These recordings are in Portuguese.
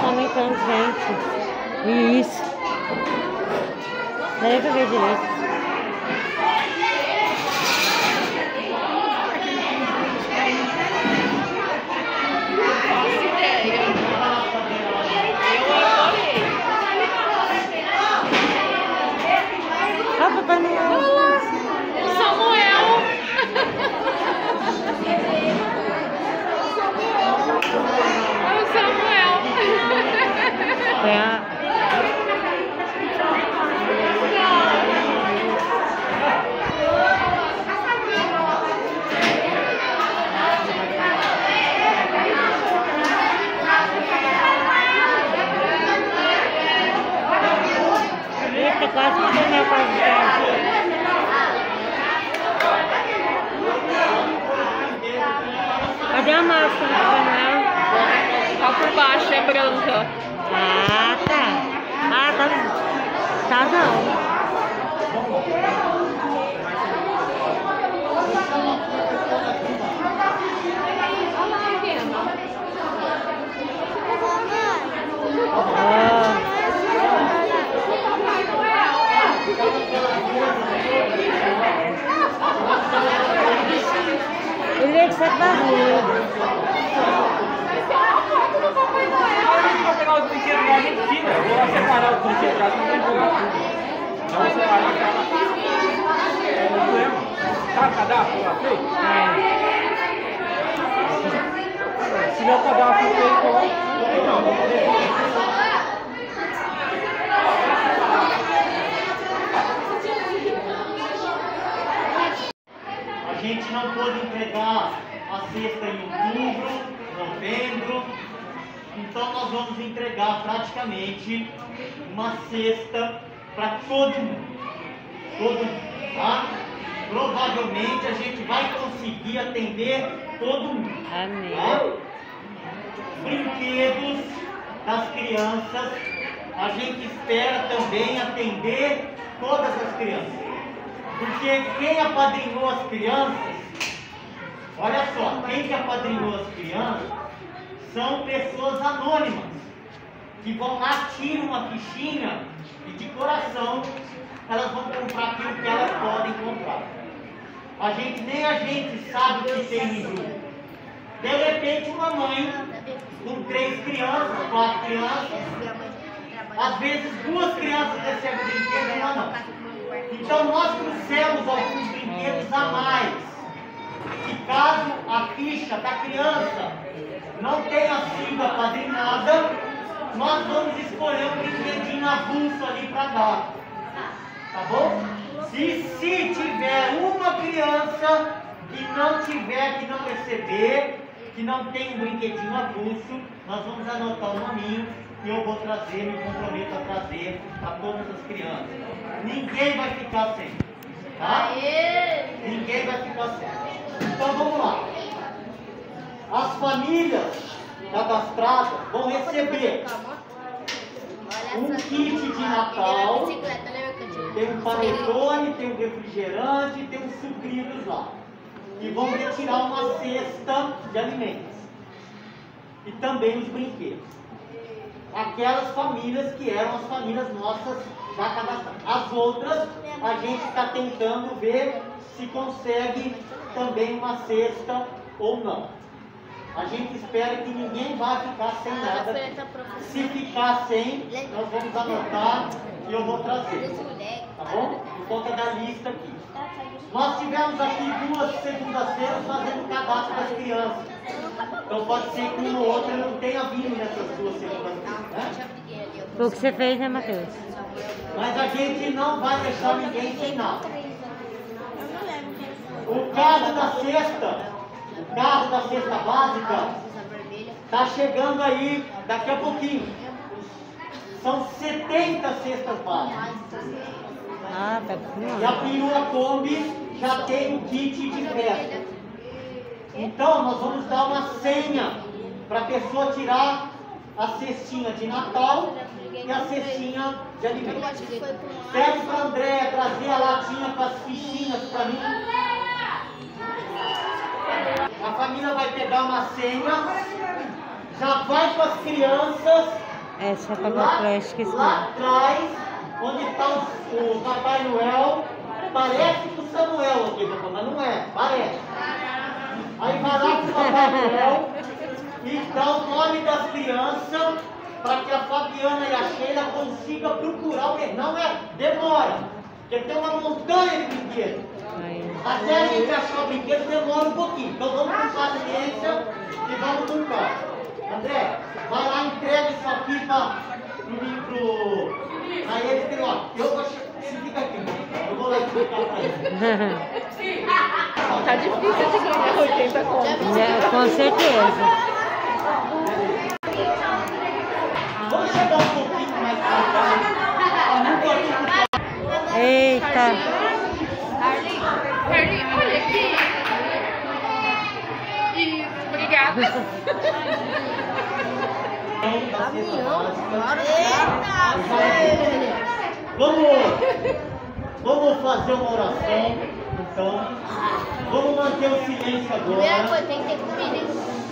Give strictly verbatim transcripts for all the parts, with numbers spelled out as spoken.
tá aumentando, gente. Isso. Peraí pra ver direito. Ah, Papai Noel. Samuel. É o Samuel. É a... Eita, quase que deu minha quase. Cadê a máscara do Papai Noel? Tá por baixo, é branca. Ah, tá. Ah, tá. Tá não. Ah. Ele é de sete barulhos. Vou pegar os brinquedos da Argentina. Eu vou lá separar os brinquedos lá, não tem problema. Eu vou separar aqui. É o problema. Tá o cadastro lá feito? É. Se meu cadastro feito lá, não, vou poder. A gente não pôde entregar a cesta em outubro, novembro, então nós vamos entregar praticamente uma cesta para todo mundo. Todo mundo, tá? Provavelmente a gente vai conseguir atender todo mundo. Amém. Tá? Brinquedos das crianças, a gente espera também atender todas as crianças. Porque quem apadrinhou as crianças, olha só, quem que apadrinhou as crianças são pessoas anônimas, que vão lá, tiram uma fichinha e de coração elas vão comprar aquilo que elas podem comprar. A gente, nem a gente sabe o que tem no jogo. De repente uma mãe com três crianças, quatro crianças, às vezes duas crianças recebem brinquedo e uma não. Então nós trouxemos alguns brinquedos a mais, que caso a ficha da criança não tenha sido apadrinhada, nós vamos escolher um brinquedinho avulso ali para dar, tá bom? Se, se tiver uma criança que não tiver, que não receber, que não tem um brinquedinho avulso, nós vamos anotar o nominho e eu vou trazer, me comprometo a trazer a todas as crianças. Ninguém vai ficar sem, tá? Ninguém vai ficar sem. Então vamos lá. As famílias cadastradas vão receber um kit de Natal, tem um panetone, tem um refrigerante, tem uns sucrilhos lá. E vão retirar uma cesta de alimentos. E também os brinquedos. Aquelas famílias que eram as famílias nossas já cadastradas. As outras, a gente está tentando ver se consegue também uma cesta ou não. A gente espera que ninguém vá ficar sem nada. Se ficar sem, nós vamos anotar e eu vou trazer. Tá bom? Por conta da lista aqui. Nós tivemos aqui duas segundas-feiras fazendo cadastro das crianças. Então pode ser que um ou outro não tenha vindo nessas duas segundas-feiras, né? Foi o que você fez, né, Matheus? Mas a gente não vai deixar ninguém sem nada. O carro da cesta, o carro da cesta básica, está chegando aí daqui a pouquinho. São setenta cestas básicas. Ah, tá E a perua Kombi já tem o kit de festa. Então nós vamos dar uma senha para a pessoa tirar a cestinha de Natal e a cestinha de alimentos. Pede para a Andréia trazer a latinha com as fichinhas para mim. A família vai pegar uma senha, já vai com as crianças É, você apagou lá, a flash, esqueci. lá atrás, onde está o, o Papai Noel, parece com o Samuel aqui, papai, mas não é, parece. Aí vai lá pro Papai Noel e dá o nome das crianças para que a Fabiana e a Sheila consigam procurar o brinquedo. Não é, demora, porque tem uma montanha de brinquedos. Até a gente achar o brinquedo demora um pouquinho. Então vamos com paciência e vamos com calma. André, vai lá e entrega isso aqui para pro. Aí eles têm, ó, eu vou. Você fica aqui, eu vou lá explicar para eles. Tá difícil de ganhar oitenta contos. É, com certeza. Vamos chegar um pouquinho mais tarde. Eita. Carlinhos, olha aqui. Isso, obrigada. Vamos, vamos fazer uma oração, então. Vamos manter o silêncio agora. Tem que ter comida.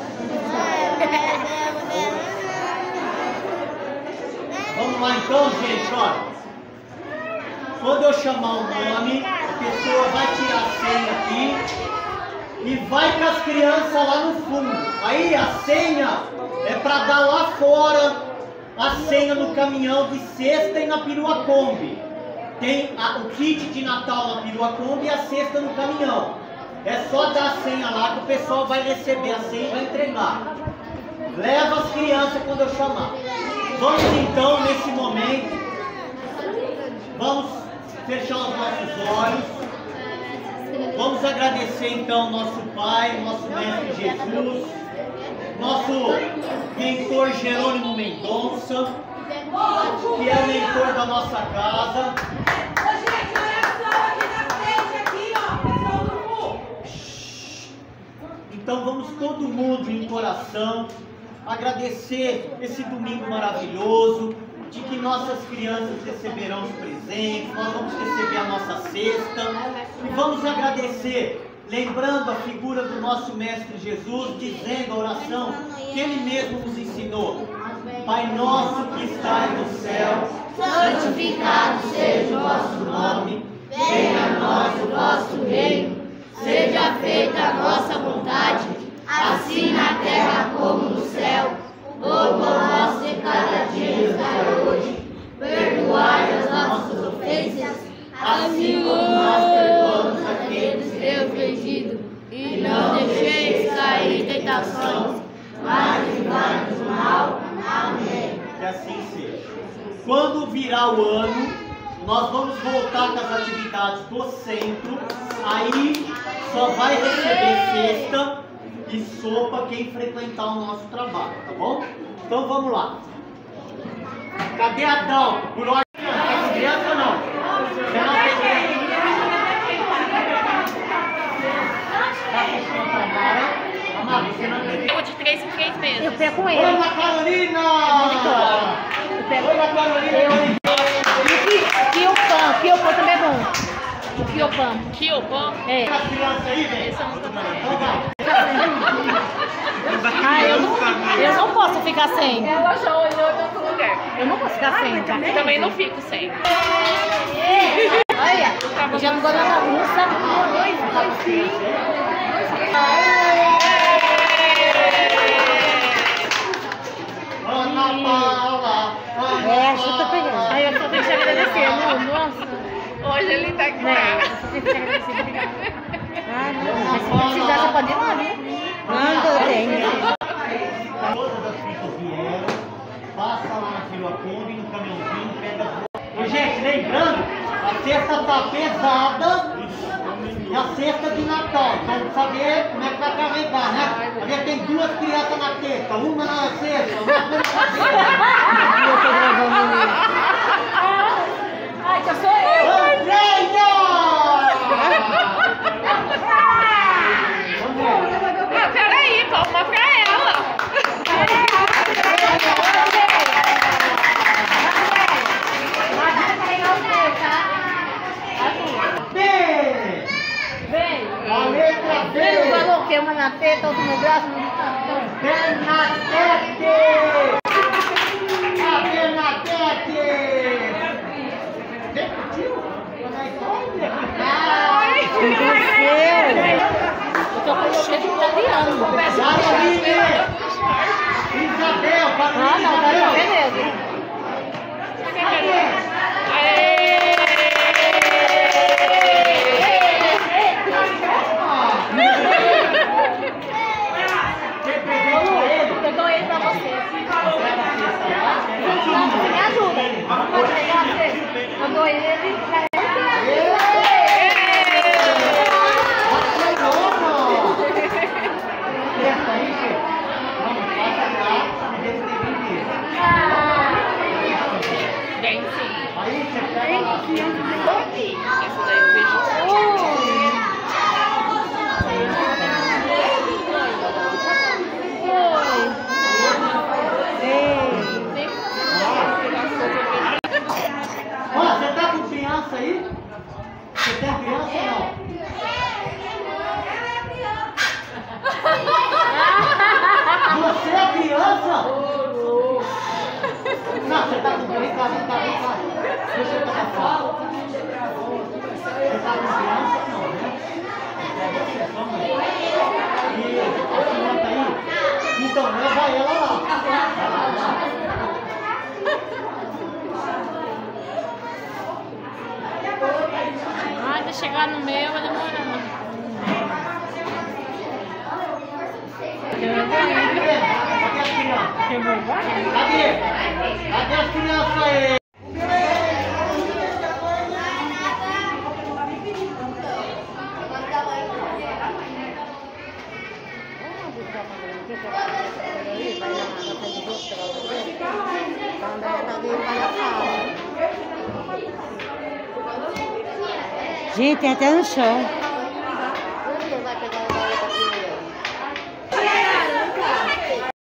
Vamos lá então, gente, olha. Quando eu chamar o nome, a pessoa vai tirar a senha aqui e vai com as crianças lá no fundo. Aí a senha é para dar lá fora a senha no caminhão de cesta e na perua Kombi. Tem a, o kit de Natal na perua Kombi e a cesta no caminhão. É só dar a senha lá que o pessoal vai receber a senha e vai entregar. Leva as crianças quando eu chamar. Vamos então, nesse momento, vamos fechar os nossos olhos. Vamos agradecer então nosso Pai, nosso Mestre Jesus, nosso mentor Jerônimo Mendonça, que é o mentor da nossa casa. Então vamos todo mundo em coração agradecer esse domingo maravilhoso, de que nossas crianças receberão os presentes, nós vamos receber a nossa cesta e vamos agradecer, lembrando a figura do nosso Mestre Jesus, dizendo a oração que Ele mesmo nos ensinou. Pai nosso que estais no céu, Santificado seja o vosso nome, venha a nós o vosso reino, seja feita a vossa vontade, assim na terra como no céu. O pão nosso de cada dia nos dai hoje, perdoai as nossas ofensas, assim como nós perdoamos a quem nos tem ofendido, e não deixeis cair em tentações, mas livrai-nos do mal. Amém. Que assim seja. Quando virar o ano, nós vamos voltar com as atividades do centro. Aí só vai receber cesta e sopa quem frequentar o nosso trabalho, tá bom? Então vamos lá. Cadê a Dal? Por ordem, tá com criança ou não? Já não tem criança. Tá fechando a Mara? Amara, você não tem criança. Eu de três em três meses. Eu pego com ele. Ana Carolina! Eu pego Ana Carolina! Kiopan. Kiopan também é bom. O Kiopan. Kiopan? É. As crianças aí, velho? Esse é um também. Então vai. Ah, eu não, eu não posso ficar sem. Ela já olhou em outro lugar. Eu não posso ficar sem. Tá? Eu também não fico sem. Olha, eu já não gosto da bagunça. Ana Paula! É, você tá pegando. Aí eu só tenho que te agradecer, não? Nossa. Hoje ele tá aqui. Né? Eu só tenho que te agradecer, obrigada. Ah, não. Mas se precisar, você pode ir lá, viu? Não, eu tenho. Todas as filhas vieram, passa lá na Perua Kombi, no caminhãozinho, pega as... Ô, gente, lembrando, a cesta tá pesada e a cesta de Natal. Vamos saber como é que vai carregar, né? Porque tem duas crianças na cesta, uma na cesta, uma na cesta. Eu tô gravando ali. Ai, que eu sou eu. Andréia! Ah, peraí, palma pra ela. B! Vem. A letra B! Vem, falou que uma na teta, outra no braço, no... Bernadette! A Bernadette! Repetiu? Ai, eu tô com cheiro de italiano. Isabel, Ah, não, dá pra ver mesmo. Eu dou ele pra você. Não, você me ajuda. Não pode pegar você? Eu dou ele pra ele. Tem sim. Aí você pega lá. Essa daí eu vejo. Ó, você tá com criança aí? Você tem criança ou não? Você é criança? Não, você tá com vem cá, vem cá, vem cá. Deixa eu tocar fala. Você tá com criança? Não, né? É você, sua mãe. E a criança aí? Então leva ela lá. Vai lá, lá. Ai, até chegar no meu vai demorar. Cadê as crianças? Cadê? Cadê as crianças aí? Gente, tem até no chão.